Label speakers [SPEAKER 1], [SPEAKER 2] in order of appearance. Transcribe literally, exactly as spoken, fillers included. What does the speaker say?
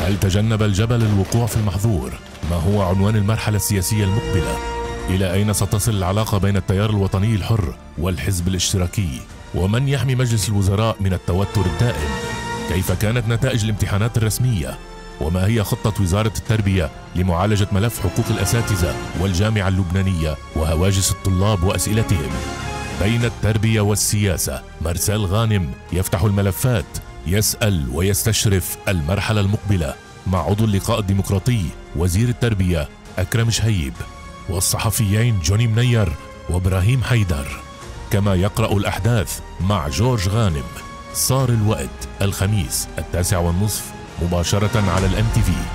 [SPEAKER 1] هل تجنب الجبل الوقوع في المحظور؟ ما هو عنوان المرحلة السياسية المقبلة؟ إلى أين ستصل العلاقة بين التيار الوطني الحر والحزب الاشتراكي؟ ومن يحمي مجلس الوزراء من التوتر الدائم؟ كيف كانت نتائج الامتحانات الرسمية؟ وما هي خطة وزارة التربية لمعالجة ملف حقوق الأساتذة والجامعة اللبنانية وهواجس الطلاب وأسئلتهم؟ بين التربية والسياسة، مرسال غانم يفتح الملفات، يسأل ويستشرف المرحلة المقبلة مع عضو اللقاء الديمقراطي وزير التربية أكرم شهيب والصحفيين جوني منير وإبراهيم حيدر، كما يقرأ الأحداث مع جورج غانم. صار الوقت، الخميس التاسع والنصف مباشرة على الام تي في.